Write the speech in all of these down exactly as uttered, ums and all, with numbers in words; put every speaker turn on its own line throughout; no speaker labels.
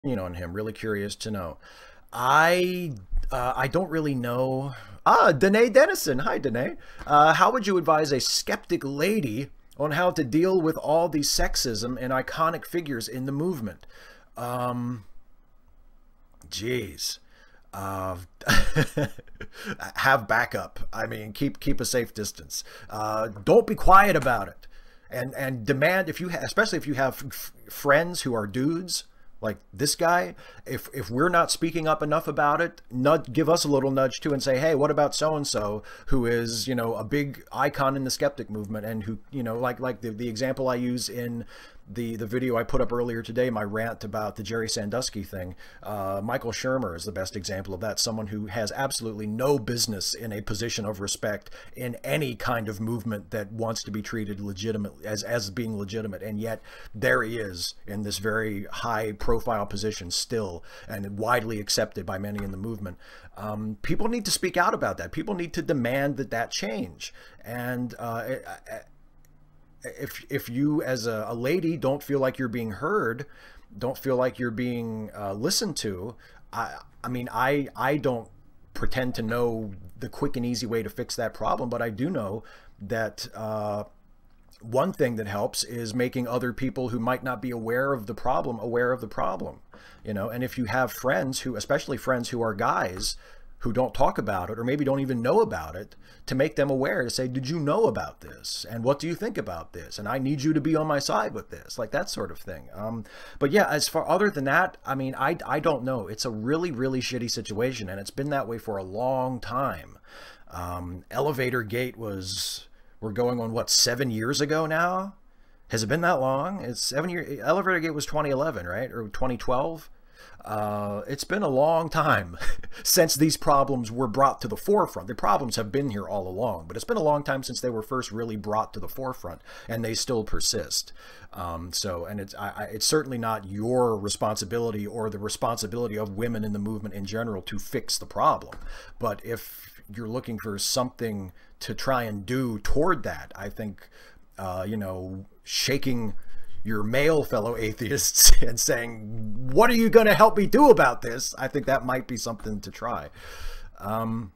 You know, on him. Really curious to know. I uh, I don't really know. Ah, Danae Dennison. Hi, Danae. Uh, how would you advise a skeptic lady on how to deal with all the sexism and iconic figures in the movement? Um, geez. Uh, have backup. I mean, keep keep a safe distance. Uh, don't be quiet about it, and and demand if you, ha especially if you have f friends who are dudes like this guy. If if we're not speaking up enough about it, nudge, give us a little nudge too, and say, hey, what about so and so who is, you know, a big icon in the skeptic movement, and who, you know, like like the the example I use in the the video I put up earlier today, my rant about the Jerry Sandusky thing. uh, Michael Shermer is the best example of that. Someone who has absolutely no business in a position of respect in any kind of movement that wants to be treated legitimate as as being legitimate, and yet there he is in this very high profile position still, and widely accepted by many in the movement. Um, people need to speak out about that. People need to demand that that change. And uh, if if you as a, a lady don't feel like you're being heard, don't feel like you're being uh, listened to, I I mean I I don't pretend to know the quick and easy way to fix that problem, but I do know that uh, one thing that helps is making other people who might not be aware of the problem aware of the problem. You know, and if you have friends who, especially friends who are guys, who don't talk about it, or maybe don't even know about it, to make them aware, to say, did you know about this? And what do you think about this? And I need you to be on my side with this, like that sort of thing. Um, but yeah, as far other than that, I mean, I, I don't know. It's a really, really shitty situation, and it's been that way for a long time. Um, Elevator Gate was, we're going on what, seven years ago now? Has it been that long? It's seven years. Elevator Gate was twenty eleven, right? Or twenty twelve? Uh, it's been a long time since these problems were brought to the forefront. The problems have been here all along, but it's been a long time since they were first really brought to the forefront, and they still persist. Um, so, and it's, I, I, it's certainly not your responsibility or the responsibility of women in the movement in general to fix the problem. But if you're looking for something to try and do toward that, I think, uh, you know, shaking your male fellow atheists and saying, what are you going to help me do about this? I think that might be something to try. Um,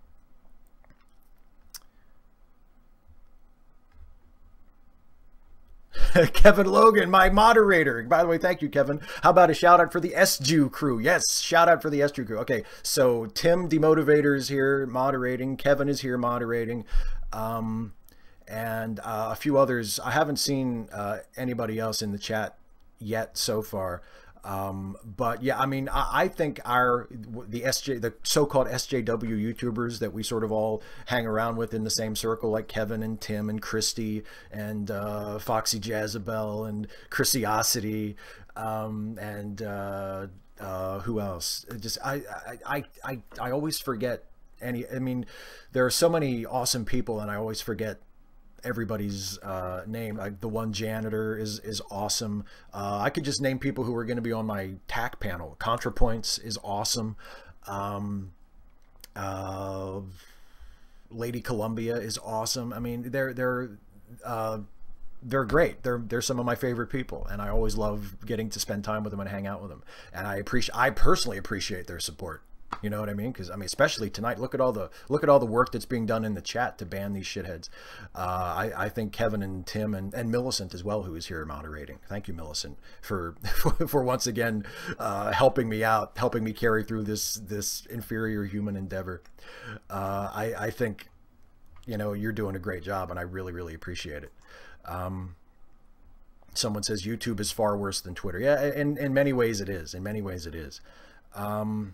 Kevin Logan, my moderator. By the way, thank you, Kevin. How about a shout out for the S J U crew? Yes, shout out for the S J U crew. Okay, so Tim Demotivator is here moderating. Kevin is here moderating. Um, and uh, a few others. I haven't seen uh, anybody else in the chat yet so far. Um, but yeah, I mean, I, I think our, the S J, the so-called S J W YouTubers that we sort of all hang around with in the same circle, like Kevin and Tim and Kristi and uh, Foxy Jezebel and Chrisiosity, um, and uh, uh, who else? Just I, I, I, I, I always forget any. I mean, there are so many awesome people, and I always forget everybody's uh, name. Like the one janitor is is awesome. Uh, I could just name people who are going to be on my T A C panel. ContraPoints is awesome. Um, uh, Lady Columbia is awesome. I mean, they're they're uh, they're great. They're they're some of my favorite people, and I always love getting to spend time with them and hang out with them. And I appreciate I personally appreciate their support. You know what I mean? Because I mean, especially tonight, look at all the look at all the work that's being done in the chat to ban these shitheads. Uh, I, I think Kevin and Tim and, and Millicent as well, who is here moderating. Thank you, Millicent, for for, for once again uh, helping me out, helping me carry through this this inferior human endeavor. Uh, I I think, you know, you're doing a great job, and I really really appreciate it. Um, someone says YouTube is far worse than Twitter. Yeah, in in many ways it is. In many ways it is. Um,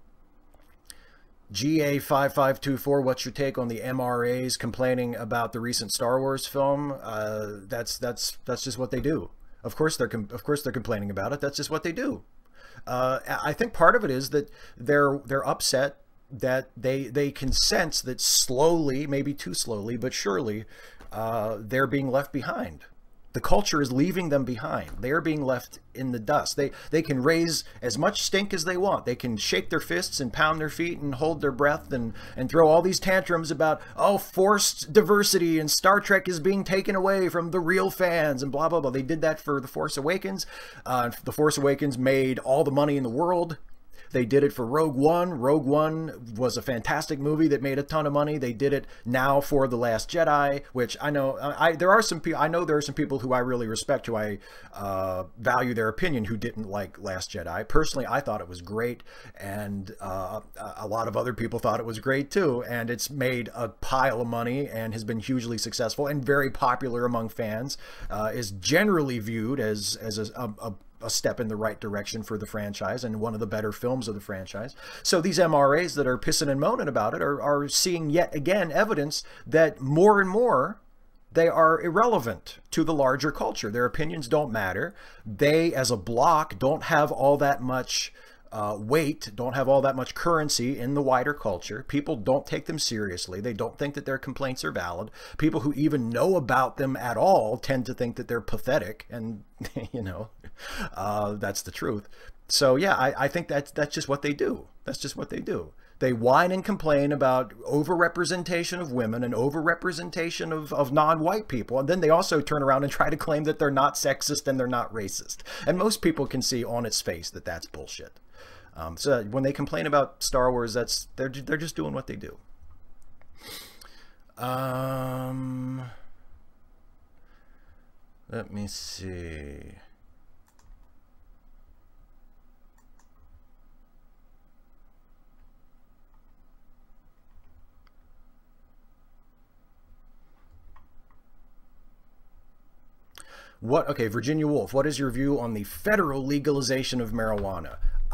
G A five five two four, what's your take on the M R As complaining about the recent Star Wars film? Uh, that's that's that's just what they do. Of course they're of course they're complaining about it. That's just what they do. Uh, I think part of it is that they're they're upset that they they can sense that slowly, maybe too slowly, but surely, uh, they're being left behind. The culture is leaving them behind. They are being left in the dust. They they can raise as much stink as they want. They can shake their fists and pound their feet and hold their breath and, and throw all these tantrums about, oh, forced diversity and Star Trek is being taken away from the real fans and blah, blah, blah. They did that for The Force Awakens. Uh, The Force Awakens made all the money in the world. They did it for Rogue One. Rogue One was a fantastic movie that made a ton of money. They did it now for The Last Jedi, which I know I there are some people I know there are some people who I really respect, who I uh, value their opinion, who didn't like Last Jedi. Personally, I thought it was great, and uh, a lot of other people thought it was great too. And it's made a pile of money and has been hugely successful and very popular among fans. Uh, is generally viewed as as a, a, a a step in the right direction for the franchise and one of the better films of the franchise. So these M R As that are pissing and moaning about it are, are seeing yet again evidence that more and more they are irrelevant to the larger culture. Their opinions don't matter. They, as a block, don't have all that much uh, weight, don't have all that much currency in the wider culture. People don't take them seriously. They don't think that their complaints are valid. People who even know about them at all tend to think that they're pathetic, and you know, uh, that's the truth. So yeah, I, I think that's that's just what they do. That's just what they do. They whine and complain about overrepresentation of women and overrepresentation of, of non-white people. And then they also turn around and try to claim that they're not sexist and they're not racist. And most people can see on its face that that's bullshit. Um, so when they complain about Star Wars, that's they're, they're just doing what they do. Um, let me see. What, okay, Virginia Woolf, what is your view on the federal legalization of marijuana?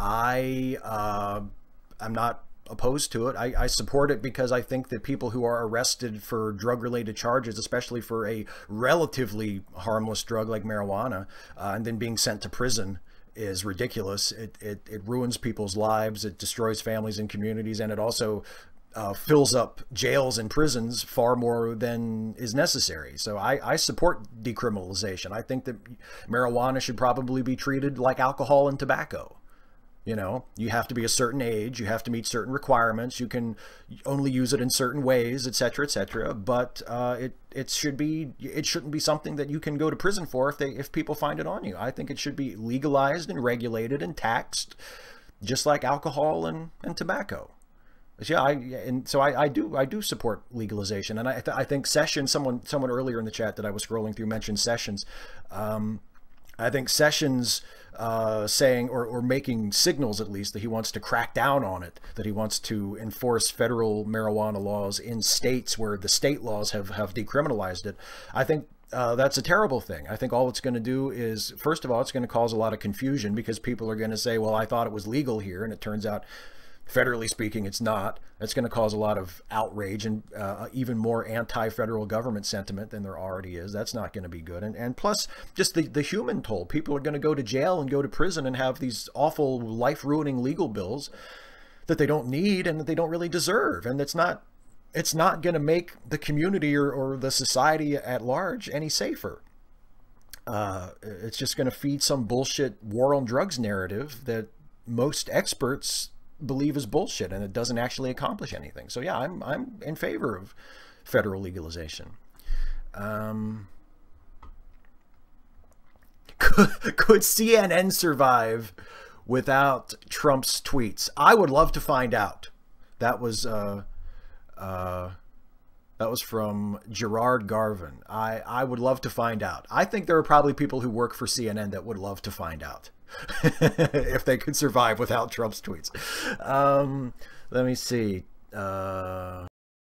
I, uh, I'm not opposed to it. I, I support it because I think that people who are arrested for drug-related charges, especially for a relatively harmless drug like marijuana, uh, and then being sent to prison, is ridiculous. It, it, it ruins people's lives, it destroys families and communities, and it also Uh, fills up jails and prisons far more than is necessary. So I, I support decriminalization. I think that marijuana should probably be treated like alcohol and tobacco. You know, you have to be a certain age, you have to meet certain requirements, you can only use it in certain ways, et cetera, et cetera. But uh, it it should be it shouldn't be something that you can go to prison for if they if people find it on you. I think it should be legalized and regulated and taxed, just like alcohol and and tobacco. Yeah, I and so I, I do I do support legalization, and I th I think Sessions, someone someone earlier in the chat that I was scrolling through mentioned Sessions. Um, I think Sessions uh, saying or or making signals at least that he wants to crack down on it, that he wants to enforce federal marijuana laws in states where the state laws have have decriminalized it. I think uh, that's a terrible thing. I think all it's going to do is, first of all, it's going to cause a lot of confusion because people are going to say, well, I thought it was legal here, and it turns out, federally speaking, it's not. That's going to cause a lot of outrage and uh, even more anti-federal government sentiment than there already is. That's not going to be good. And, and plus, just the, the human toll. People are going to go to jail and go to prison and have these awful life-ruining legal bills that they don't need and that they don't really deserve. And it's not, it's not going to make the community or, or the society at large any safer. Uh, it's just going to feed some bullshit war on drugs narrative that most experts believe is bullshit, and it doesn't actually accomplish anything. So yeah, I'm I'm in favor of federal legalization. Um, could, could C N N survive without Trump's tweets? I would love to find out. That was uh, uh, that was from Gerard Garvin. I I would love to find out. I think there are probably people who work for C N N that would love to find out if they could survive without Trump's tweets. Um, let me see. Uh,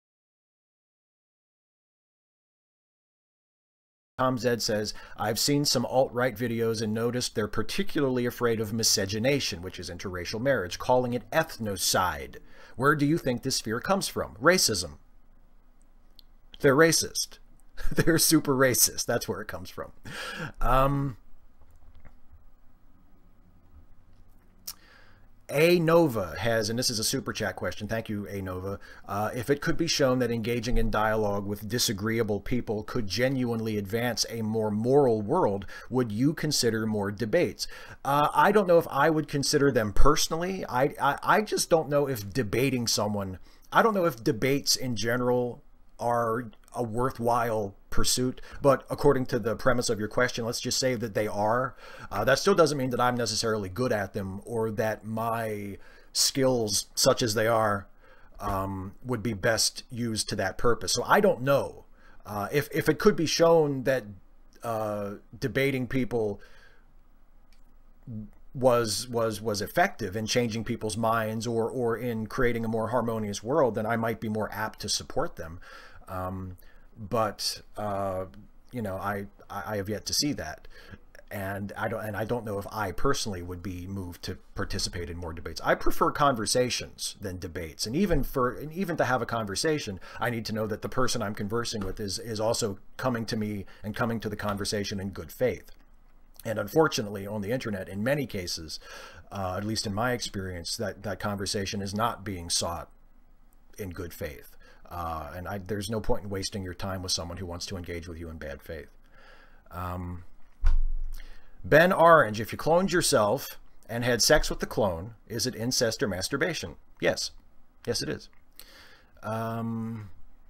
Tom Zed says, I've seen some alt-right videos and noticed they're particularly afraid of miscegenation, which is interracial marriage, calling it ethnocide. Where do you think this fear comes from? Racism. They're racist. They're super racist. That's where it comes from. Um... A Nova has, and this is a super chat question. Thank you, A Nova. Uh, if it could be shown that engaging in dialogue with disagreeable people could genuinely advance a more moral world, would you consider more debates? Uh, I don't know if I would consider them personally. I, I I just don't know if debating someone. I don't know if debates in general are a worthwhile pursuit, but according to the premise of your question, let's just say that they are. Uh, that still doesn't mean that I'm necessarily good at them, or that my skills, such as they are, um, would be best used to that purpose. So I don't know uh, if, if it could be shown that uh, debating people was was was effective in changing people's minds, or or in creating a more harmonious world, then I might be more apt to support them. Um, but uh, you know, I I have yet to see that, and I don't and I don't know if I personally would be moved to participate in more debates. I prefer conversations than debates, and even for and even to have a conversation, I need to know that the person I'm conversing with is is also coming to me and coming to the conversation in good faith. And unfortunately, on the internet, in many cases, uh, at least in my experience, that that conversation is not being sought in good faith. Uh, and I, there's no point in wasting your time with someone who wants to engage with you in bad faith. Um, Ben Orange, if you cloned yourself and had sex with the clone, is it incest or masturbation? Yes. Yes, it is. Um,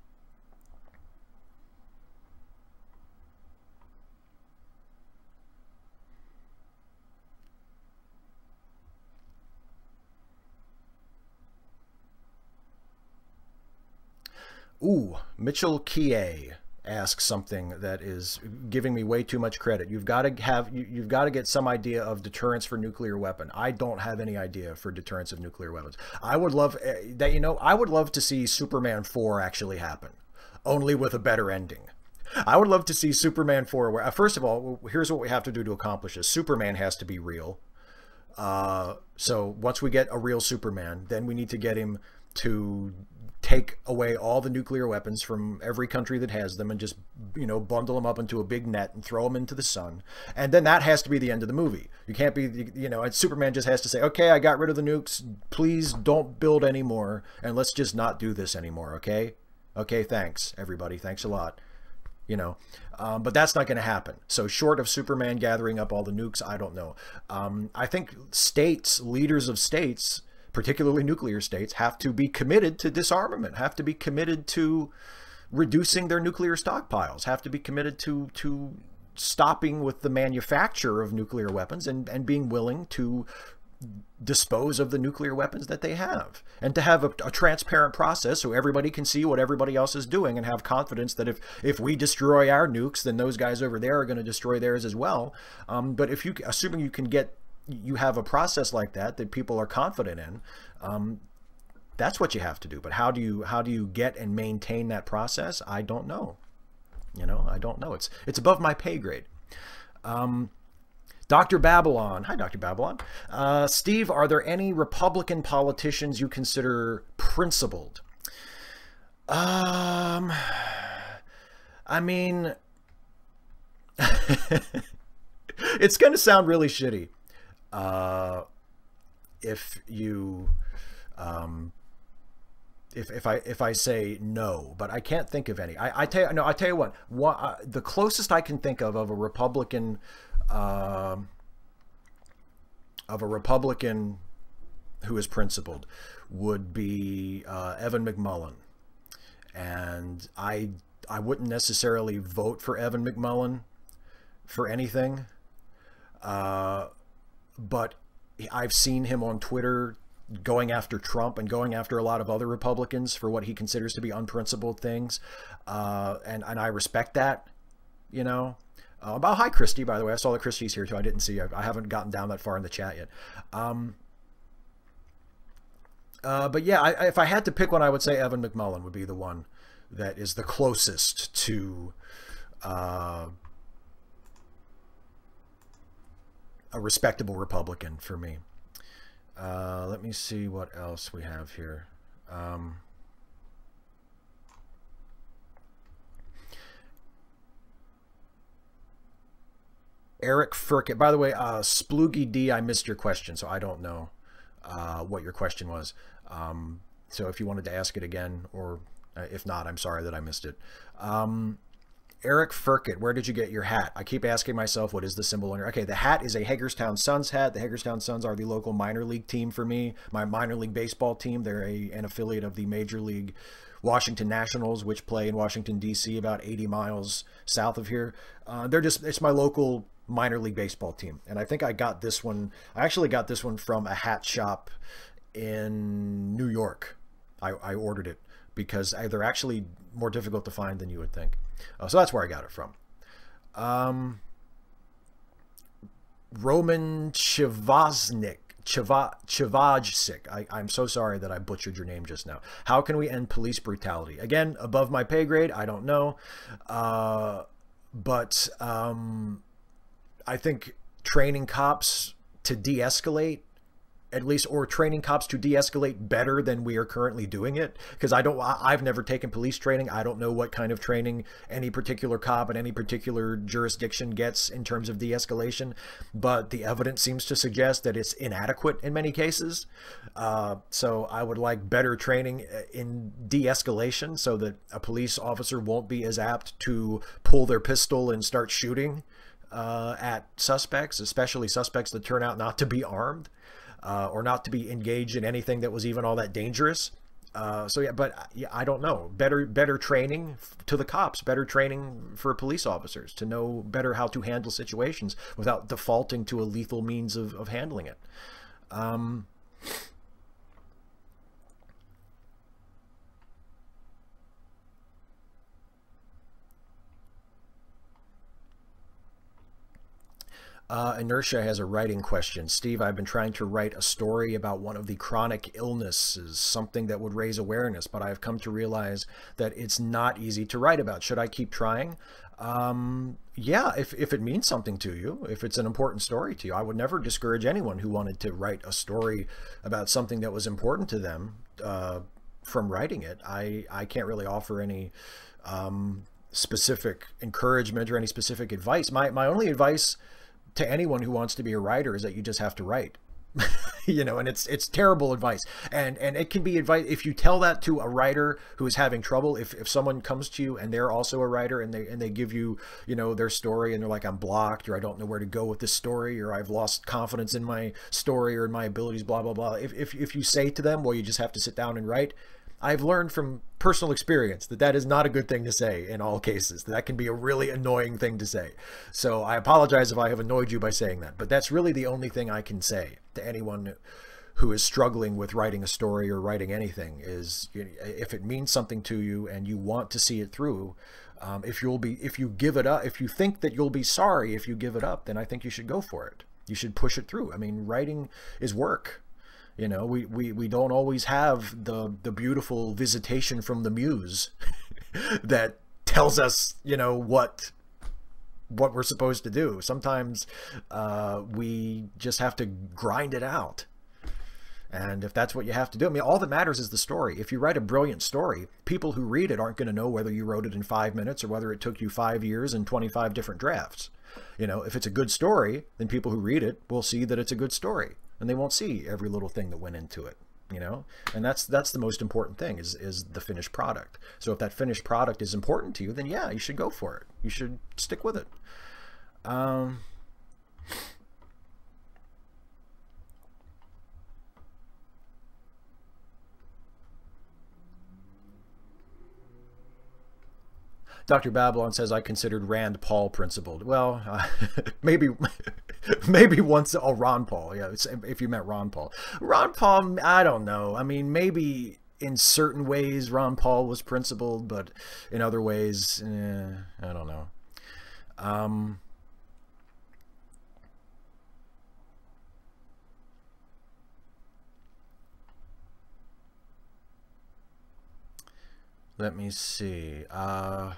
Ooh, Mitchell Kie asks something that is giving me way too much credit. You've got to have you, you've got to get some idea of deterrence for nuclear weapon. I don't have any idea for deterrence of nuclear weapons. I would love uh, that. You know, I would love to see Superman four actually happen, only with a better ending. I would love to see Superman four. Where, uh, first of all, here's what we have to do to accomplish this. Superman has to be real. Uh, so once we get a real Superman, then we need to get him to take away all the nuclear weapons from every country that has them, and just, you know, bundle them up into a big net and throw them into the sun. And then that has to be the end of the movie. You can't be, you know, and Superman just has to say, okay, I got rid of the nukes. Please don't build any more, and let's just not do this anymore. Okay. Okay. Thanks everybody. Thanks a lot. You know, um, but that's not going to happen. So short of Superman gathering up all the nukes, I don't know. Um, I think states, leaders of states, particularly nuclear states, have to be committed to disarmament, have to be committed to reducing their nuclear stockpiles, have to be committed to to stopping with the manufacture of nuclear weapons, and, and being willing to dispose of the nuclear weapons that they have, and to have a, a transparent process so everybody can see what everybody else is doing, and have confidence that if if we destroy our nukes, then those guys over there are going to destroy theirs as well. Um, but if you, assuming you can get you have a process like that that people are confident in, um, that's what you have to do. But how do you how do you get and maintain that process? I don't know. You know, I don't know. It's it's above my pay grade. Um, Doctor Babylon. Hi, Doctor Babylon. Uh, Steve, are there any Republican politicians you consider principled? Um, I mean, it's going to sound really shitty. Uh, if you, um, if, if I, if I say no, but I can't think of any. I, I tell you, no, I tell you what, what uh, the closest I can think of, of a Republican, uh, of a Republican who is principled would be, uh, Evan McMullin. And I, I wouldn't necessarily vote for Evan McMullin for anything. Uh, But I've seen him on Twitter going after Trump and going after a lot of other Republicans for what he considers to be unprincipled things. Uh, and, and I respect that, you know. Uh, about, hi, Kristi, by the way. I saw that Kristi's here, too. I didn't see I, I haven't gotten down that far in the chat yet. Um, uh, but, yeah, I, if I had to pick one, I would say Evan McMullin would be the one that is the closest to... Uh, a respectable Republican for me. Uh, let me see what else we have here. Um, Eric Furkett. By the way, uh, Sploogie D, I missed your question, so I don't know. uh, what your question was. Um, so if you wanted to ask it again, or uh, if not, I'm sorry that I missed it. Um, Eric Furkett, where did you get your hat? I keep asking myself, what is the symbol on your... Okay, the hat is a Hagerstown Suns hat. The Hagerstown Suns are the local minor league team for me, my minor league baseball team. They're a, an affiliate of the Major League Washington Nationals, which play in Washington, D C, about eighty miles south of here. Uh, they're just... It's my local minor league baseball team. And I think I got this one... I actually got this one from a hat shop in New York. I, I ordered it because they're actually more difficult to find than you would think. Uh, so that's where I got it from. Um, Roman Chivaznik, Chiva, Chivajsik. I, I'm so sorry that I butchered your name just now. How can we end police brutality? Again, above my pay grade, I don't know. Uh, but um, I think training cops to de-escalate, at least, or training cops to de-escalate better than we are currently doing it. Because I don't, I've never taken police training. I don't know what kind of training any particular cop in any particular jurisdiction gets in terms of de-escalation, but the evidence seems to suggest that it's inadequate in many cases. Uh, so I would like better training in de-escalation so that a police officer won't be as apt to pull their pistol and start shooting uh, at suspects, especially suspects that turn out not to be armed. Uh, or not to be engaged in anything that was even all that dangerous. Uh, so yeah, but yeah, I don't know. Better, better training to the cops. Better training for police officers to know better how to handle situations without defaulting to a lethal means of, of handling it. Um, Uh, Inertia has a writing question. Steve, I've been trying to write a story about one of the chronic illnesses, something that would raise awareness, but I've come to realize that it's not easy to write about. Should I keep trying? Um, yeah, if, if it means something to you, if it's an important story to you, I would never discourage anyone who wanted to write a story about something that was important to them uh, from writing it. I, I can't really offer any um, specific encouragement or any specific advice. My, my only advice to anyone who wants to be a writer is that you just have to write. You know, and it's it's terrible advice, and and it can be advice if you tell that to a writer who is having trouble. If, if someone comes to you and they're also a writer and they and they give you, you know, their story and they're like, I'm blocked, or I don't know where to go with this story, or I've lost confidence in my story or in my abilities, blah blah blah. If if if you say to them, well, you just have to sit down and write, I've learned from personal experience that that is not a good thing to say in all cases. That can be a really annoying thing to say. So I apologize if I have annoyed you by saying that, but that's really the only thing I can say to anyone who is struggling with writing a story or writing anything is, you know, if it means something to you and you want to see it through, um, if you'll be, if you give it up, if you think that you'll be sorry if you give it up, then I think you should go for it. You should push it through. I mean, writing is work. You know, we, we, we don't always have the, the beautiful visitation from the muse that tells us, you know, what what we're supposed to do. Sometimes uh, we just have to grind it out. And if that's what you have to do, I mean, all that matters is the story. If you write a brilliant story, people who read it aren't going to know whether you wrote it in five minutes or whether it took you five years and twenty-five different drafts. You know, if it's a good story, then people who read it will see that it's a good story. And they won't see every little thing that went into it, you know? And that's that's the most important thing is, is the finished product. So if that finished product is important to you, then yeah, you should go for it. You should stick with it. Um... Doctor Babylon says, I considered Rand Paul principled. Well, uh, maybe maybe once, oh, Ron Paul. Yeah, if you meant Ron Paul. Ron Paul, I don't know. I mean, maybe in certain ways Ron Paul was principled, but in other ways, eh, I don't know. Um, let me see. Uh...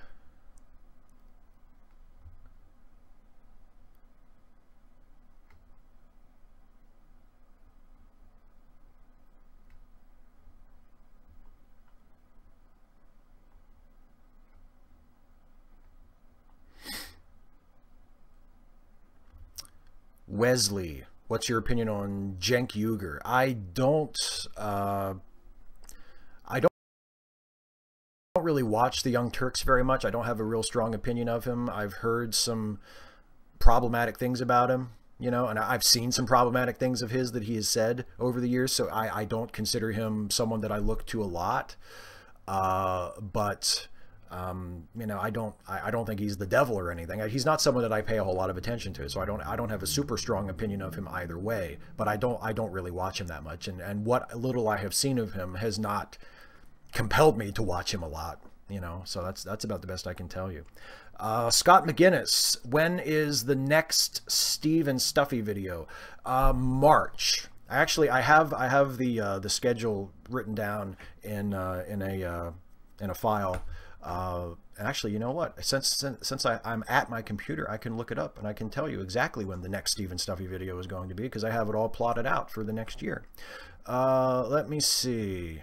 Wesley, what's your opinion on Cenk Uygur? I don't, uh, I don't really watch the Young Turks very much. I don't have a real strong opinion of him. I've heard some problematic things about him, you know, and I've seen some problematic things of his that he has said over the years. So I, I don't consider him someone that I look to a lot. Uh, but, um, you know, I don't, I, I don't think he's the devil or anything. He's not someone that I pay a whole lot of attention to. So I don't, I don't have a super strong opinion of him either way, but I don't, I don't really watch him that much. And, and what little I have seen of him has not compelled me to watch him a lot, you know, so that's, that's about the best I can tell you. Uh, Scott McGinnis, when is the next Steve and Stuffy video? Uh, March. Actually, I have I have the uh, the schedule written down in uh, in a uh, in a file. Uh, and actually, you know what? Since since, since I, I'm at my computer, I can look it up and I can tell you exactly when the next Steve and Stuffy video is going to be, because I have it all plotted out for the next year. Uh, let me see.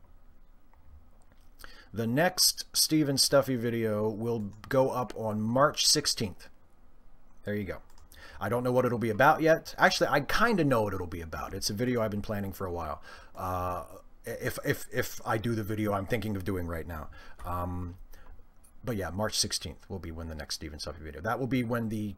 The next Steve and Stuffy video will go up on March sixteenth. There you go. I don't know what it'll be about yet. Actually, I kind of know what it'll be about. It's a video I've been planning for a while. Uh, if, if, if I do the video I'm thinking of doing right now. Um, but yeah, March sixteenth will be when the next Steve and Stuffy video. That will be when the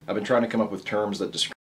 I've been trying to come up with terms that describe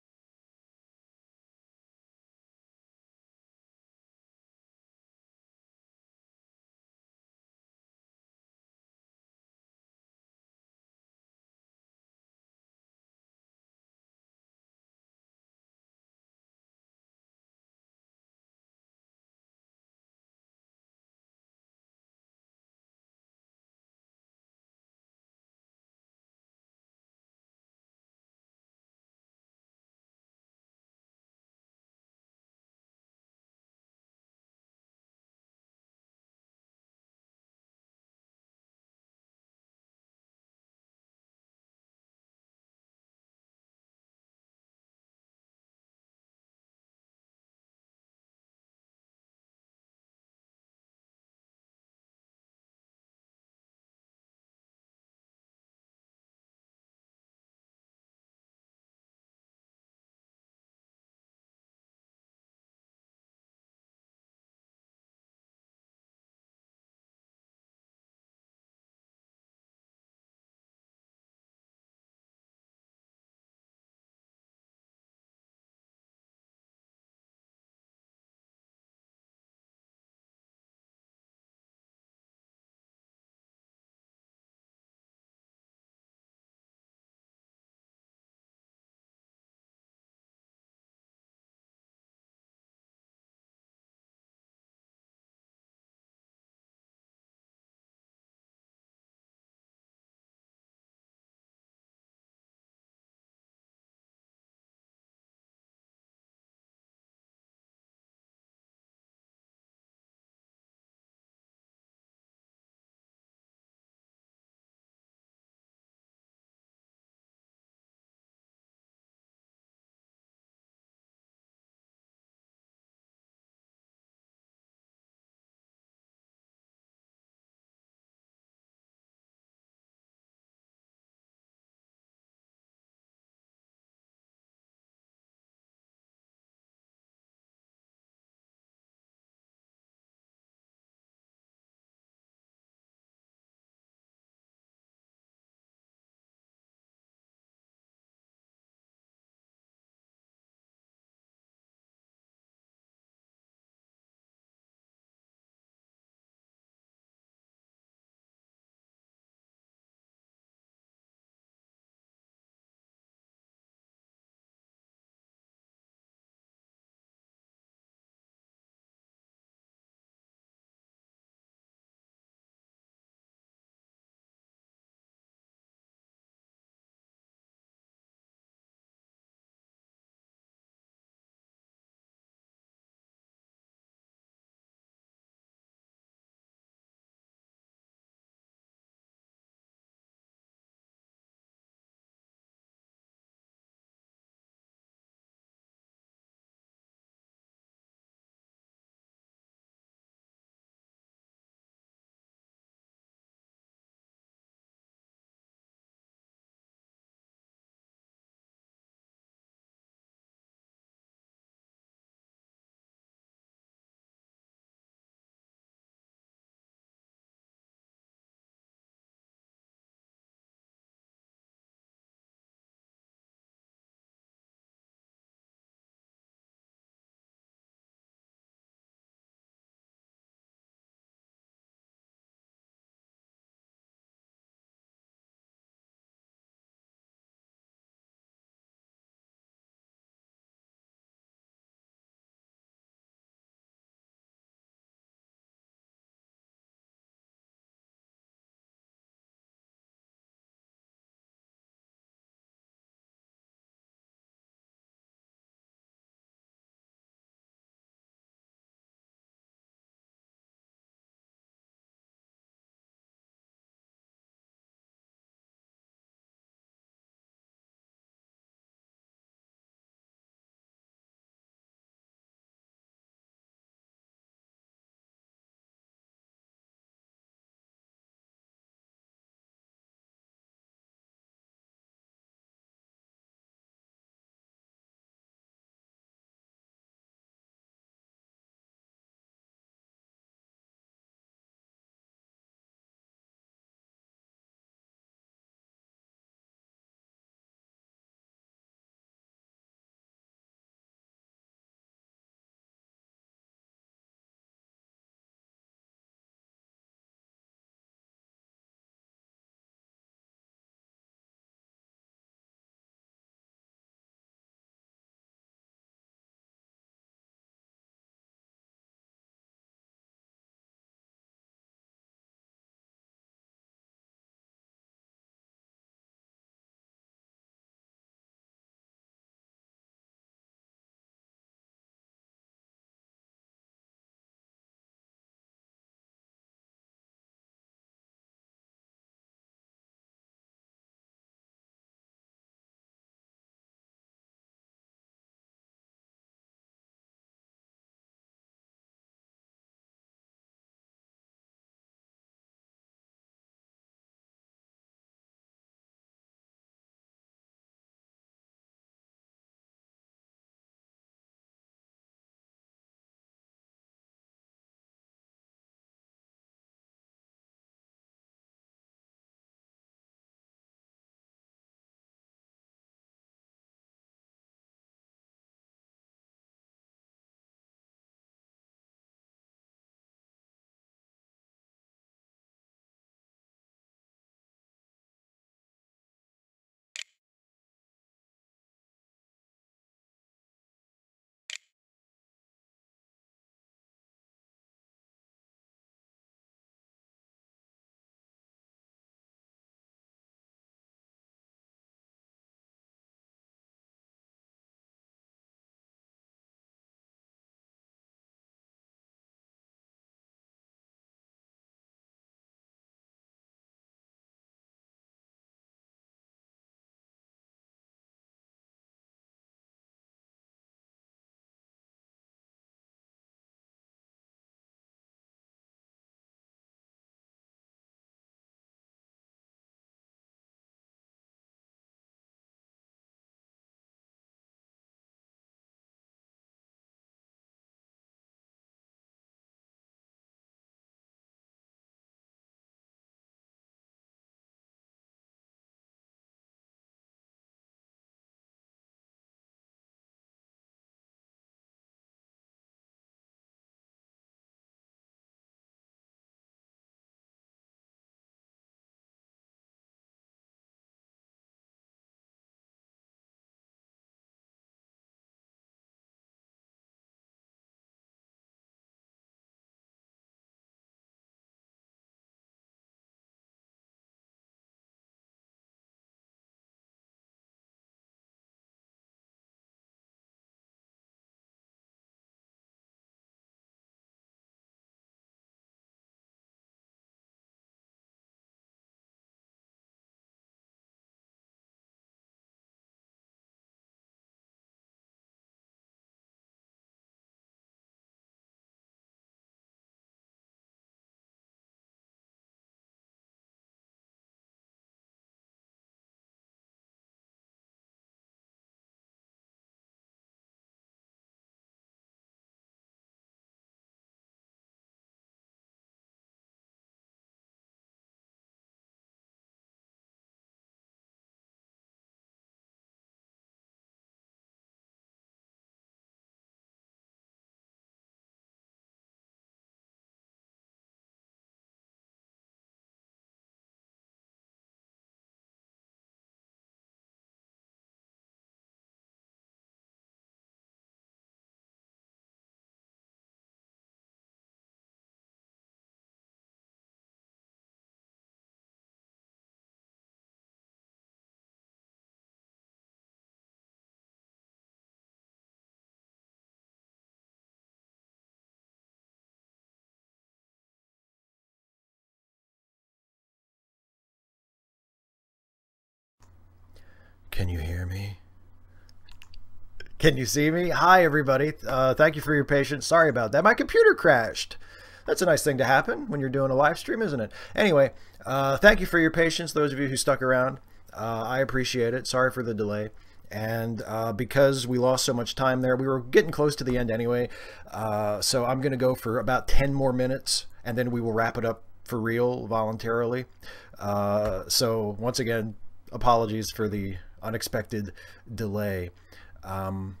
Can you hear me? Can you see me? Hi, everybody. Uh, thank you for your patience. Sorry about that. My computer crashed. That's a nice thing to happen when you're doing a live stream, isn't it? Anyway, uh, thank you for your patience, those of you who stuck around. Uh, I appreciate it. Sorry for the delay. And uh, because we lost so much time there, we were getting close to the end anyway. Uh, so I'm going to go for about ten more minutes, and then we will wrap it up for real voluntarily. Uh, so once again, apologies for the unexpected delay. Um,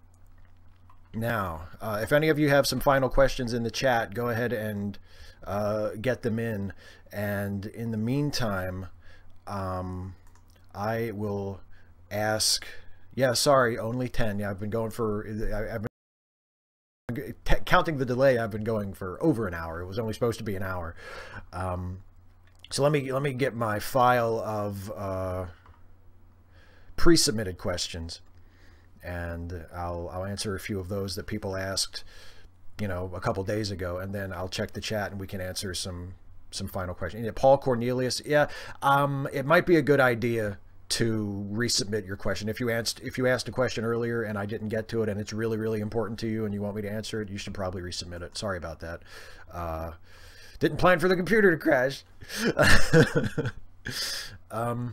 now, uh, if any of you have some final questions in the chat, go ahead and uh, get them in. And in the meantime, um, I will ask, yeah, sorry, only ten. Yeah, I've been going for, I, I've been counting the delay. I've been going for over an hour. It was only supposed to be an hour. Um, so let me, let me get my file of uh, pre-submitted questions, and I'll, I'll answer a few of those that people asked, you know, a couple days ago, and then I'll check the chat and we can answer some, some final questions. Yeah, Paul Cornelius. Yeah. Um, it might be a good idea to resubmit your question. If you asked if you asked a question earlier and I didn't get to it and it's really, really important to you and you want me to answer it, you should probably resubmit it. Sorry about that. Uh, didn't plan for the computer to crash. um,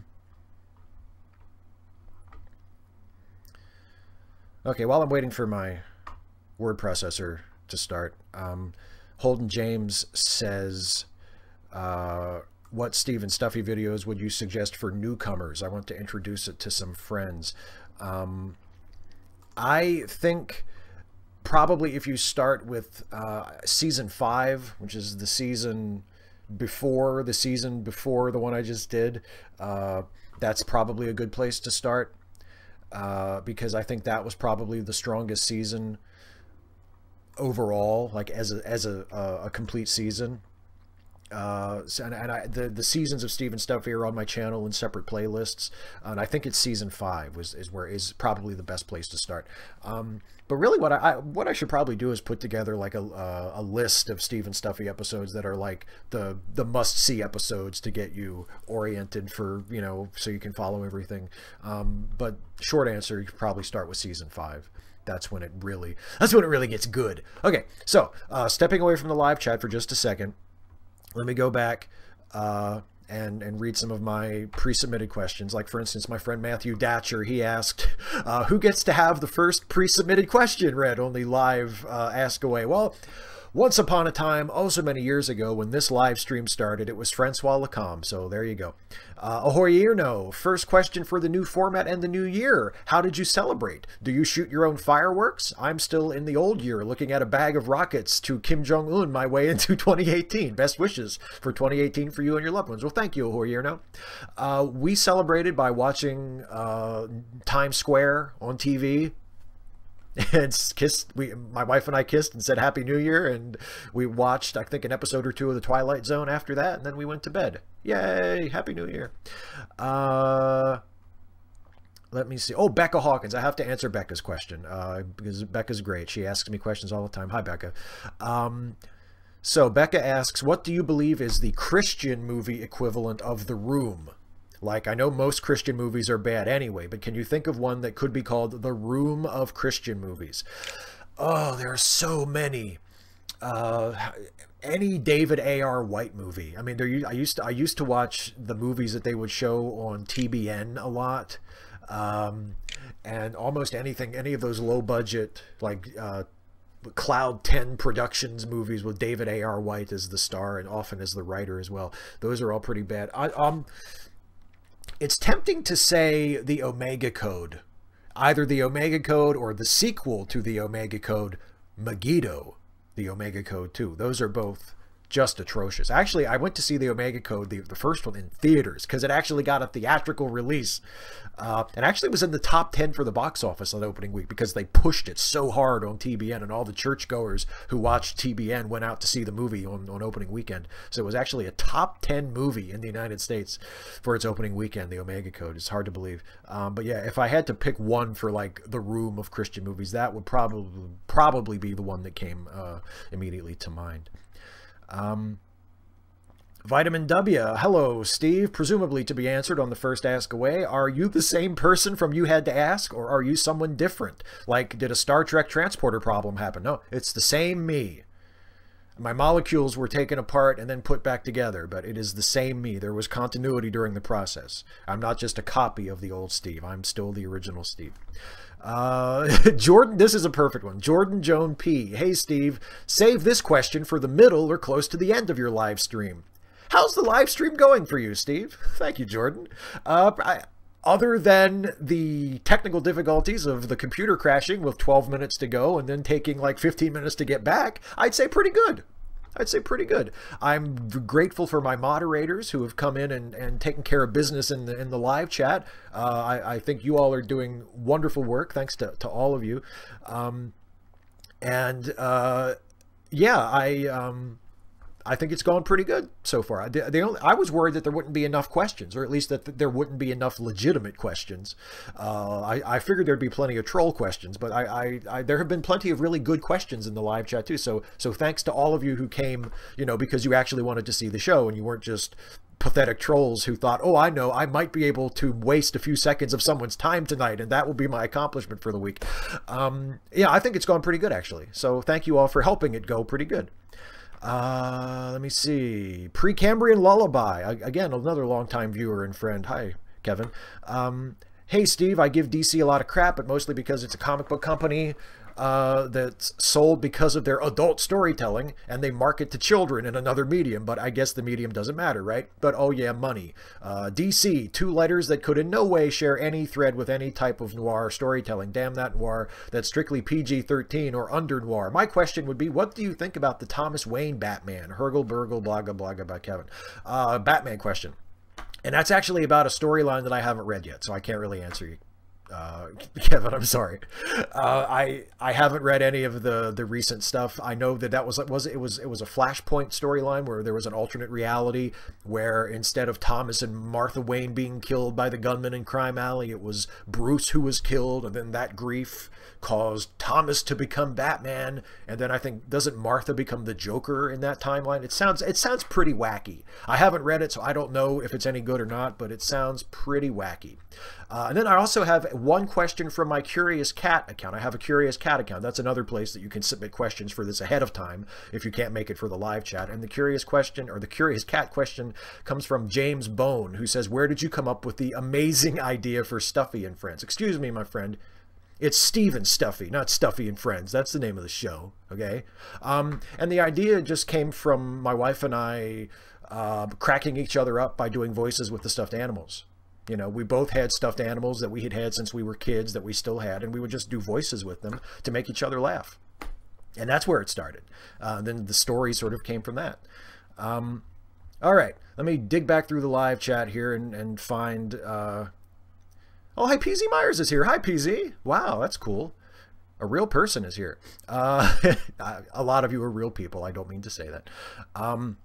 okay, while I'm waiting for my word processor to start, um, Holden James says, uh, what Stephen Stuffy videos would you suggest for newcomers? I want to introduce it to some friends. Um, I think probably if you start with uh, season five, which is the season before the season before the one I just did, uh, that's probably a good place to start, uh, because I think that was probably the strongest season overall, like as a, as a, a complete season. Uh, and, and I, the the seasons of Stephen Stuffy are on my channel in separate playlists, and I think it's season five was is where is probably the best place to start. Um, but really, what I, I what I should probably do is put together like a uh, a list of Stephen Stuffy episodes that are like the the must see episodes to get you oriented for, you know, so you can follow everything. Um, but short answer, you could probably start with season five. That's when it really that's when it really gets good. Okay, so uh, stepping away from the live chat for just a second. Let me go back uh, and, and read some of my pre-submitted questions. Like, for instance, my friend Matthew Datcher, he asked, uh, who gets to have the first pre-submitted question read on the live uh, Ask Away? Well, once upon a time, oh so many years ago, when this live stream started, it was Francois Lacombe, so there you go. Uh, Ahoy Irno, first question for the new format and the new year. How did you celebrate? Do you shoot your own fireworks? I'm still in the old year, looking at a bag of rockets to Kim Jong-un my way into twenty eighteen. Best wishes for twenty eighteen for you and your loved ones. Well, thank you, Ahoy Irno. Uh, we celebrated by watching uh, Times Square on T V. And kissed, we, my wife and I kissed and said Happy New Year, and we watched, I think, an episode or two of The Twilight Zone after that, and then we went to bed. Yay, Happy New Year. Uh, let me see. Oh, Becca Hawkins. I have to answer Becca's question, uh, because Becca's great. She asks me questions all the time. Hi, Becca. Um, so Becca asks, what do you believe is the Christian movie equivalent of The Room? Like, I know most Christian movies are bad anyway, but can you think of one that could be called the Room of Christian movies? Oh, there are so many. Uh, any David A R White movie. I mean, there. I used to. I used to watch the movies that they would show on T B N a lot, um, and almost anything. Any of those low budget, like uh, Cloud ten Productions movies with David A R White as the star and often as the writer as well. Those are all pretty bad. I, um. It's tempting to say the Omega Code, either the Omega Code or the sequel to the Omega Code, Megiddo, the Omega Code two. Those are both just atrocious. Actually, I went to see the Omega Code, the, the first one, in theaters because it actually got a theatrical release. Uh, and actually was in the top ten for the box office on opening week because they pushed it so hard on T B N, and all the churchgoers who watched T B N went out to see the movie on, on opening weekend. So it was actually a top ten movie in the United States for its opening weekend, the Omega Code. It's hard to believe. Um, but yeah, if I had to pick one for like the Room of Christian movies, that would probably probably be the one that came uh, immediately to mind. Um, Vitamin W, hello, Steve. Presumably to be answered on the first Ask Away. Are you the same person from You Had to Ask, or are you someone different? Like, did a Star Trek transporter problem happen? No, it's the same me. My molecules were taken apart and then put back together, but it is the same me. There was continuity during the process. I'm not just a copy of the old Steve. I'm still the original Steve. Uh, Jordan, this is a perfect one. Jordan Joan P. Hey, Steve, save this question for the middle or close to the end of your live stream. How's the live stream going for you, Steve? Thank you, Jordan. Uh, I, other than the technical difficulties of the computer crashing with twelve minutes to go and then taking like fifteen minutes to get back, I'd say pretty good. I'd say pretty good. I'm grateful for my moderators who have come in and, and taken care of business in the in the live chat. Uh, I, I think you all are doing wonderful work. Thanks to, to all of you. Um, and uh, yeah, I... Um, I think it's going pretty good so far. The, the only, I was worried that there wouldn't be enough questions, or at least that th there wouldn't be enough legitimate questions. Uh, I, I figured there'd be plenty of troll questions, but I, I, I, there have been plenty of really good questions in the live chat too. So, so thanks to all of you who came, you know, because you actually wanted to see the show and you weren't just pathetic trolls who thought, oh, I know, I might be able to waste a few seconds of someone's time tonight, and that will be my accomplishment for the week. Um, yeah, I think it's gone pretty good, actually. So thank you all for helping it go pretty good. Uh, let me see. Precambrian Lullaby. Again, another longtime viewer and friend. Hi, Kevin. Um, hey, Steve, I give D C a lot of crap, but mostly because it's a comic book company uh, that's sold because of their adult storytelling, and they market to children in another medium, but I guess the medium doesn't matter, right? But oh yeah, money. Uh, D C, two letters that could in no way share any thread with any type of noir storytelling. Damn that noir. That's strictly P G thirteen or under noir. My question would be, what do you think about the Thomas Wayne Batman? Hergle, burgle, blaga, blaga by Kevin. Uh, Batman question. And that's actually about a storyline that I haven't read yet, so I can't really answer you. Uh, Kevin, I'm sorry. Uh, I I haven't read any of the the recent stuff. I know that that was was it was it was a Flashpoint storyline where there was an alternate reality where instead of Thomas and Martha Wayne being killed by the gunman in Crime Alley, it was Bruce who was killed, and then that grief caused Thomas to become Batman, and then I think doesn't Martha become the Joker in that timeline? It sounds it sounds pretty wacky. I haven't read it, so I don't know if it's any good or not, but it sounds pretty wacky. Uh, and then I also have one question from my Curious Cat account. I have a Curious Cat account. That's another place that you can submit questions for this ahead of time if you can't make it for the live chat. And the Curious question, or the Curious Cat question, comes from James Bone, who says, where did you come up with the amazing idea for Stuffy and Friends? Excuse me, my friend. It's Steve and Stuffy, not Stuffy and Friends. That's the name of the show, okay? Um, and the idea just came from my wife and I uh, cracking each other up by doing voices with the stuffed animals. You know, we both had stuffed animals that we had had since we were kids that we still had, and we would just do voices with them to make each other laugh. And that's where it started. Uh, then the story sort of came from that. Um, all right, let me dig back through the live chat here and, and find... Uh... Oh, hi, P Z Myers is here. Hi, P Z. Wow, that's cool. A real person is here. Uh, a lot of you are real people. I don't mean to say that. Um,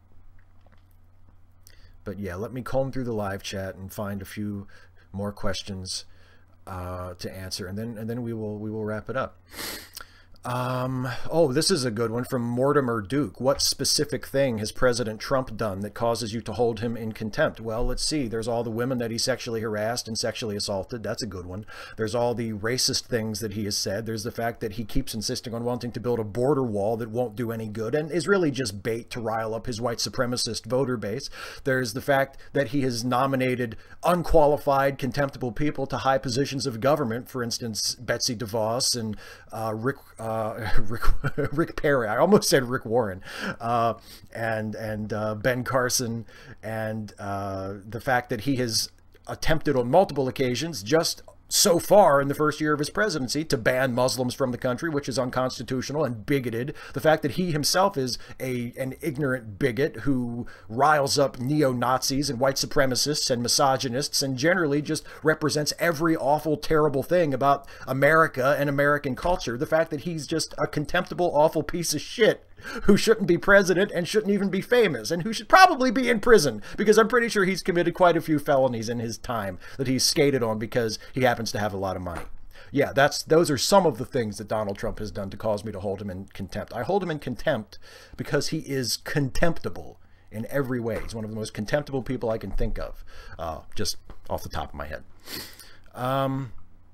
But yeah, let me comb through the live chat and find a few more questions uh, to answer, and then and then we will we will wrap it up. Um, oh, this is a good one from Mortimer Duke. What specific thing has President Trump done that causes you to hold him in contempt? Well, let's see. There's all the women that he sexually harassed and sexually assaulted. That's a good one. There's all the racist things that he has said. There's the fact that he keeps insisting on wanting to build a border wall that won't do any good and is really just bait to rile up his white supremacist voter base. There's the fact that he has nominated unqualified, contemptible people to high positions of government. For instance, Betsy DeVos and uh, Rick... Uh, Uh, Rick, Rick Perry. I almost said Rick Warren, uh, and and uh, Ben Carson, and uh, the fact that he has attempted on multiple occasions, just so far in the first year of his presidency, to ban Muslims from the country, which is unconstitutional and bigoted. The fact that he himself is a an ignorant bigot who riles up neo-Nazis and white supremacists and misogynists and generally just represents every awful, terrible thing about America and American culture. The fact that he's just a contemptible, awful piece of shit who shouldn't be president and shouldn't even be famous and who should probably be in prison, because I'm pretty sure he's committed quite a few felonies in his time that he's skated on because he happens to have a lot of money. Yeah, that's those are some of the things that Donald Trump has done to cause me to hold him in contempt. I hold him in contempt because he is contemptible in every way. He's one of the most contemptible people I can think of, uh, just off the top of my head. Um,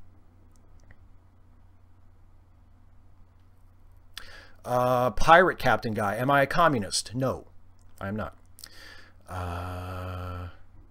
uh, pirate captain guy, am I a communist? No, I am not. Uh,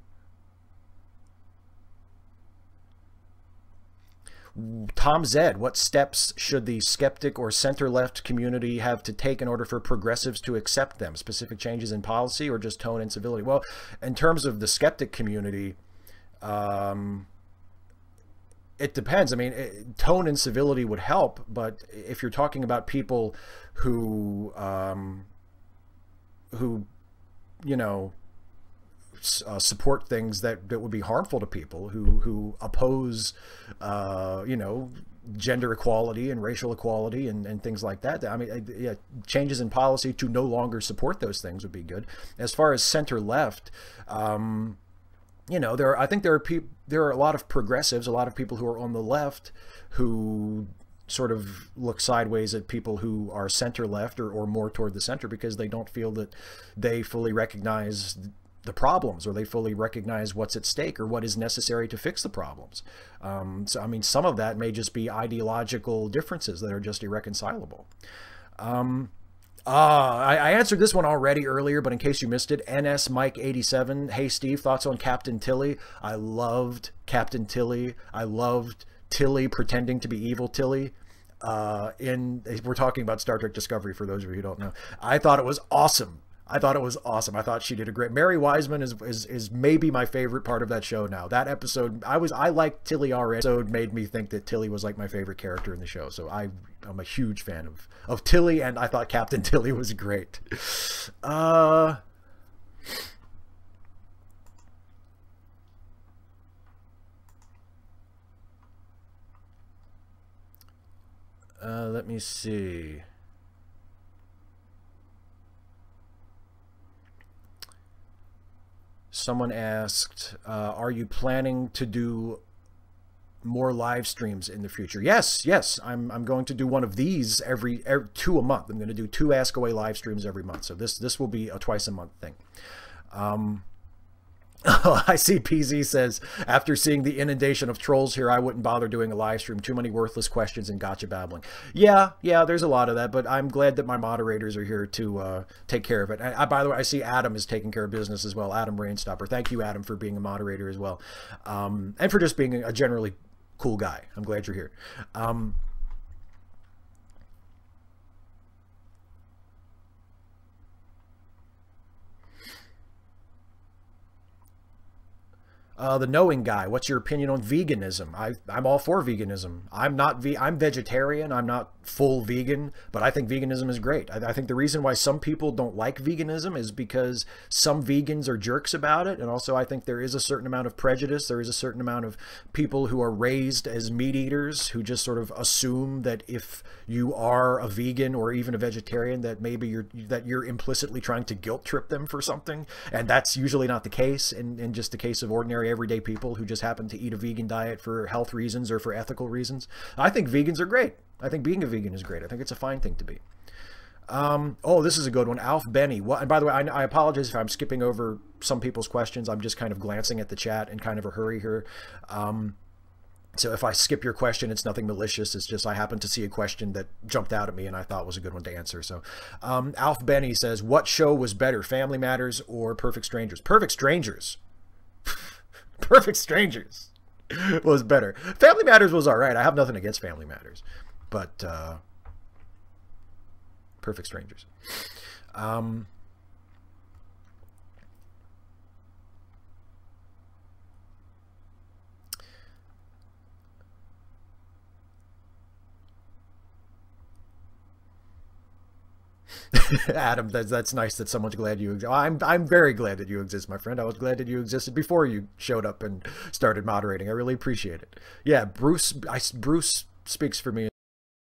Tom Zed, what steps should the skeptic or center-left community have to take in order for progressives to accept them? Specific changes in policy or just tone and civility? Well, in terms of the skeptic community, um, it depends. I mean, it, tone and civility would help, but if you're talking about people who, um, who, you know, Uh, support things that, that would be harmful to people, who who oppose, uh, you know, gender equality and racial equality and, and things like that. I mean, yeah, changes in policy to no longer support those things would be good. As far as center left, um, you know, there are, I think there are people, there are a lot of progressives, a lot of people who are on the left who sort of look sideways at people who are center left or, or more toward the center because they don't feel that they fully recognize the problems, or they fully recognize what's at stake or what is necessary to fix the problems. Um, so, I mean, some of that may just be ideological differences that are just irreconcilable. Um, uh, I, I answered this one already earlier, but in case you missed it, N S Mike eighty-seven. Hey, Steve, thoughts on Captain Tilly? I loved Captain Tilly. I loved Tilly pretending to be evil Tilly. Uh, in we're talking about Star Trek Discovery, for those of you who don't know. I thought it was awesome. I thought it was awesome. I thought she did a great. Mary Wiseman is, is is maybe my favorite part of that show now. That episode, I was I liked Tilly already. The episode made me think that Tilly was like my favorite character in the show. So I I'm a huge fan of of Tilly, and I thought Captain Tilly was great. Uh. Uh, let me see. Someone asked, uh, are you planning to do more live streams in the future? Yes, yes. I'm, I'm going to do one of these every, every two a month. I'm going to do two Ask Away live streams every month. So this, this will be a twice a month thing. Um, Oh, I see P Z says, after seeing the inundation of trolls here, I wouldn't bother doing a live stream. Too many worthless questions and gotcha babbling. Yeah, yeah, there's a lot of that, but I'm glad that my moderators are here to uh, take care of it. I, I, by the way, I see Adam is taking care of business as well. Adam Rainstopper. Thank you, Adam, for being a moderator as well. Um, and for just being a generally cool guy. I'm glad you're here. Um, Uh, the knowing guy, what's your opinion on veganism? I, I'm all for veganism. I'm not ve I'm vegetarian. I'm not full vegan, but I think veganism is great. I, I think the reason why some people don't like veganism is because some vegans are jerks about it. And also I think there is a certain amount of prejudice. There is a certain amount of people who are raised as meat eaters who just sort of assume that if you are a vegan or even a vegetarian, that maybe you're, that you're implicitly trying to guilt trip them for something. And that's usually not the case in, in just the case of ordinary everyday people who just happen to eat a vegan diet for health reasons or for ethical reasons. I think vegans are great. I think being a vegan is great. I think it's a fine thing to be. Um, oh, this is a good one. Alf Benny. Well, and by the way, I, I apologize if I'm skipping over some people's questions. I'm just kind of glancing at the chat in kind of a hurry here. Um, so if I skip your question, it's nothing malicious. It's just I happened to see a question that jumped out at me and I thought was a good one to answer. So um, Alf Benny says, what show was better, Family Matters or Perfect Strangers? Perfect Strangers. Perfect Strangers was better. Family Matters was all right. I have nothing against Family Matters, but uh, Perfect Strangers. Um, Adam, that's, that's nice that someone's glad you exist. I'm, I'm very glad that you exist, my friend. I was glad that you existed before you showed up and started moderating. I really appreciate it. Yeah, Bruce, I, Bruce speaks for me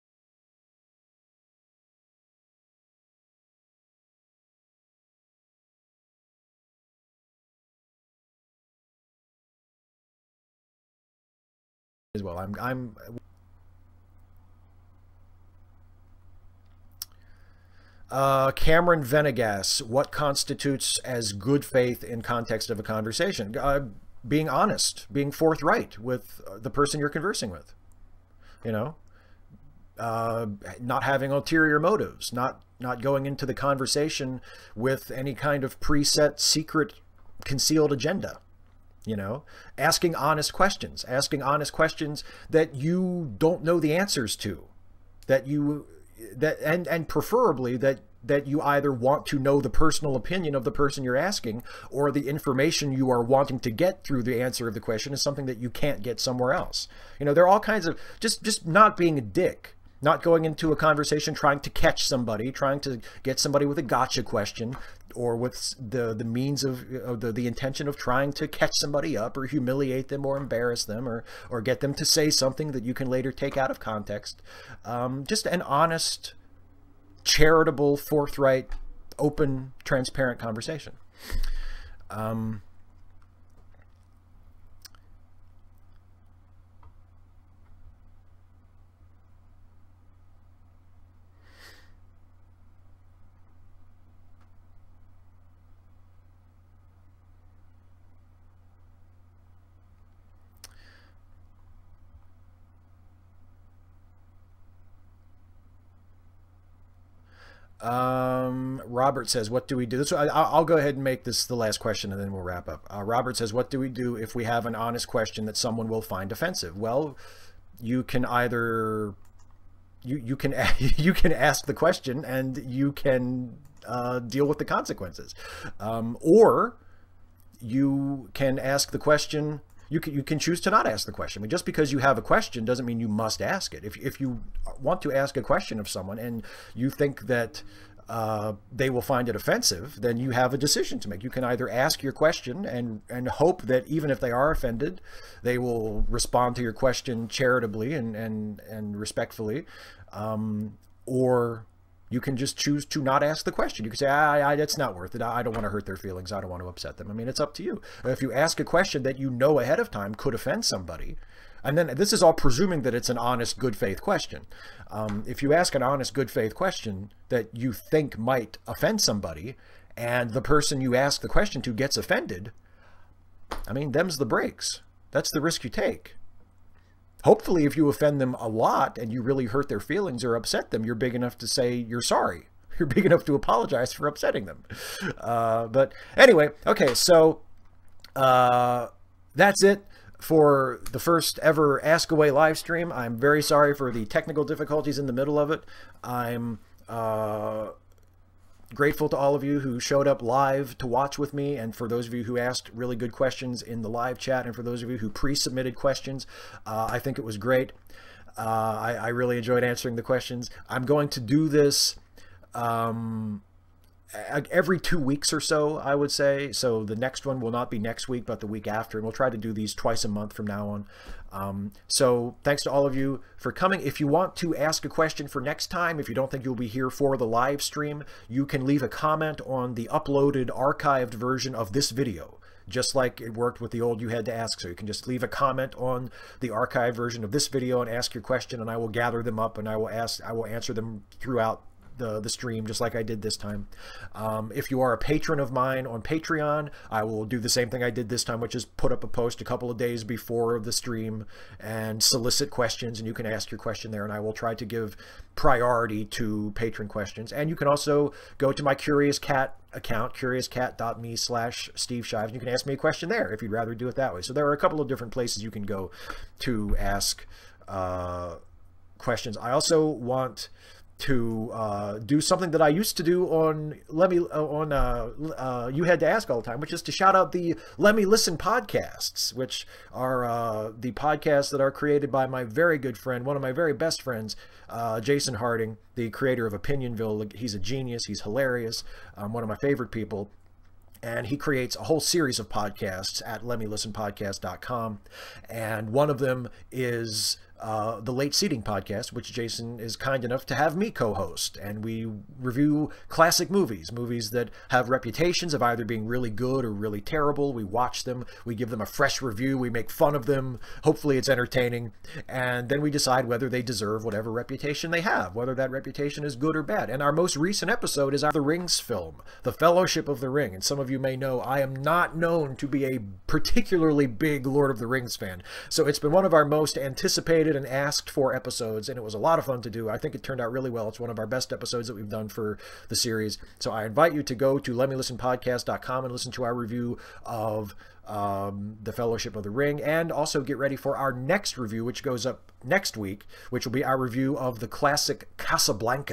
as well. I'm, I'm Uh, Cameron Venegas, what constitutes as good faith in context of a conversation? Uh, being honest, being forthright with the person you're conversing with, you know, uh, not having ulterior motives, not, not going into the conversation with any kind of preset, secret, concealed agenda, you know, asking honest questions, asking honest questions that you don't know the answers to, that you, that, and, and preferably that, that you either want to know the personal opinion of the person you're asking, or the information you are wanting to get through the answer of the question is something that you can't get somewhere else. You know, there are all kinds of, just, just not being a dick, not going into a conversation trying to catch somebody, trying to get somebody with a gotcha question, or with the, the means of, of the, the intention of trying to catch somebody up or humiliate them or embarrass them, or, or get them to say something that you can later take out of context. Um, just an honest, charitable, forthright, open, transparent conversation. Um, Um, Robert says, what do we do? So I, I'll go ahead and make this the last question and then we'll wrap up. Uh, Robert says, what do we do if we have an honest question that someone will find offensive? Well, you can either, you, you can, you can ask the question and you can uh, deal with the consequences. Um, or you can ask the question. You can, you can choose to not ask the question. I mean, just because you have a question doesn't mean you must ask it. If, if you want to ask a question of someone and you think that uh, they will find it offensive, then you have a decision to make. You can either ask your question and, and hope that even if they are offended, they will respond to your question charitably and, and, and respectfully, um, or you can just choose to not ask the question. You can say, I, I, it's not worth it. I don't want to hurt their feelings. I don't want to upset them. I mean, it's up to you. If you ask a question that you know ahead of time could offend somebody, and then this is all presuming that it's an honest, good faith question. Um, if you ask an honest, good faith question that you think might offend somebody, and the person you ask the question to gets offended, I mean, them's the breaks. That's the risk you take. Hopefully, if you offend them a lot and you really hurt their feelings or upset them, you're big enough to say you're sorry. You're big enough to apologize for upsetting them. Uh, but anyway, okay, so uh, that's it for the first ever Ask Away live stream. I'm very sorry for the technical difficulties in the middle of it. I'm uh, grateful to all of you who showed up live to watch with me, and for those of you who asked really good questions in the live chat, and for those of you who pre-submitted questions. uh, I think it was great. uh, I, I really enjoyed answering the questions. I'm going to do this um, every two weeks or so, I would say. So the next one will not be next week, but the week after, and we'll try to do these twice a month from now on. Um, so thanks to all of you for coming. If you want to ask a question for next time, if you don't think you'll be here for the live stream, you can leave a comment on the uploaded archived version of this video, just like it worked with the old You Had to Ask. So you can just leave a comment on the archived version of this video and ask your question, and I will gather them up and I will ask, I will answer them throughout the, the stream, just like I did this time. Um, if you are a patron of mine on Patreon, I will do the same thing I did this time, which is put up a post a couple of days before the stream and solicit questions, and you can ask your question there, and I will try to give priority to patron questions. And you can also go to my Curious Cat account, curious cat dot me slash Steve Shives, and you can ask me a question there if you'd rather do it that way. So there are a couple of different places you can go to ask uh, questions. I also want to uh, do something that I used to do on Let Me uh, on uh, uh, You Had to Ask all the time, which is to shout out the Let Me Listen podcasts, which are uh, the podcasts that are created by my very good friend, one of my very best friends, uh, Jason Harding, the creator of Opinionville. He's a genius. He's hilarious. Um, one of my favorite people. And he creates a whole series of podcasts at let me listen podcast dot com. And one of them is uh, the Late Seating podcast, which Jason is kind enough to have me co-host. And we review classic movies, movies that have reputations of either being really good or really terrible. We watch them, we give them a fresh review, we make fun of them. Hopefully it's entertaining. And then we decide whether they deserve whatever reputation they have, whether that reputation is good or bad. And our most recent episode is our The Rings film, The Fellowship of the Ring. And some of you may know I am not known to be a particularly big Lord of the Rings fan. So it's been one of our most anticipated and asked for episodes, and it was a lot of fun to do. I think it turned out really well. It's one of our best episodes that we've done for the series. So I invite you to go to let me listen podcast dot com and listen to our review of um, The Fellowship of the Ring, and also get ready for our next review, which goes up next week, which will be our review of the classic Casablanca.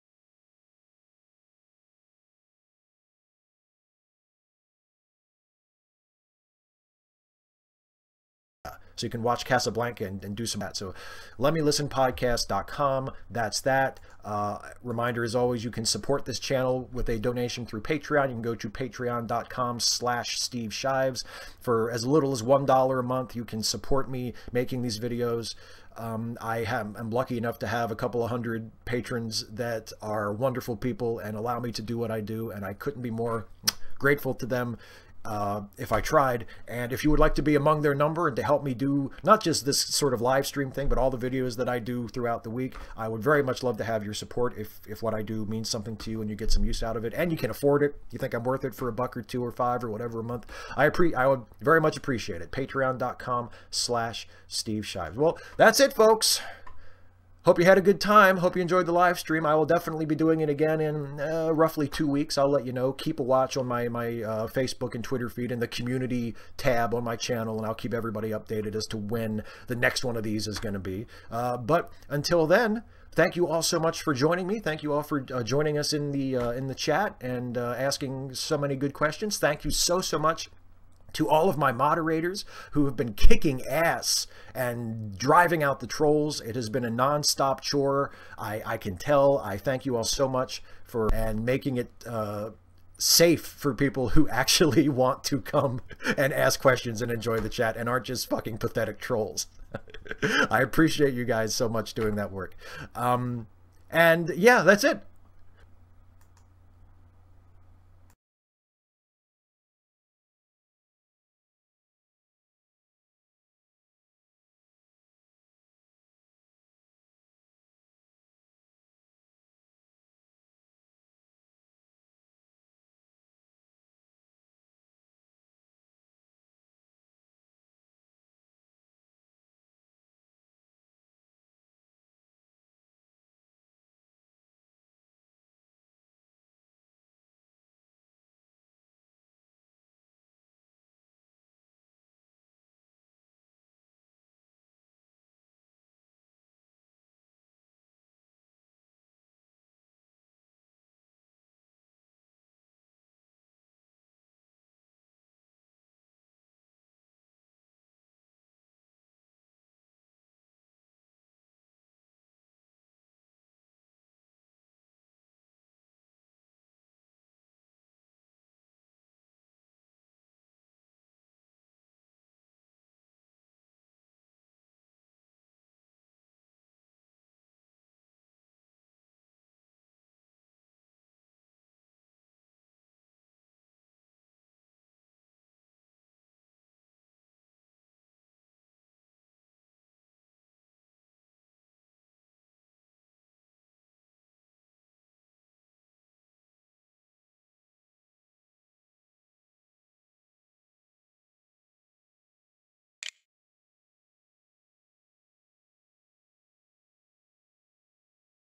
So you can watch Casablanca and, and do some of that. So let me listen podcast dot com. That's that. Uh, reminder, as always, you can support this channel with a donation through Patreon. You can go to patreon dot com slash Steve Shives. For as little as one dollar a month, you can support me making these videos. Um, I have, I'm lucky enough to have a couple of hundred patrons that are wonderful people and allow me to do what I do, and I couldn't be more grateful to them. Uh, if I tried. And if you would like to be among their number and to help me do not just this sort of live stream thing, but all the videos that I do throughout the week, I would very much love to have your support if, if what I do means something to you and you get some use out of it and you can afford it. You think I'm worth it for a buck or two or five or whatever a month. I, appre I would very much appreciate it. patreon dot com slash Steve Shives. Well, that's it, folks. Hope you had a good time. Hope you enjoyed the live stream. I will definitely be doing it again in uh, roughly two weeks. I'll let you know. Keep a watch on my, my uh, Facebook and Twitter feed and the community tab on my channel, and I'll keep everybody updated as to when the next one of these is going to be. Uh, but until then, thank you all so much for joining me. Thank you all for uh, joining us in the, uh, in the chat and uh, asking so many good questions. Thank you so, so much to all of my moderators who have been kicking ass and driving out the trolls. It has been a non-stop chore. I, I can tell. I thank you all so much for and making it uh, safe for people who actually want to come and ask questions and enjoy the chat and aren't just fucking pathetic trolls. I appreciate you guys so much doing that work. Um, and yeah, that's it.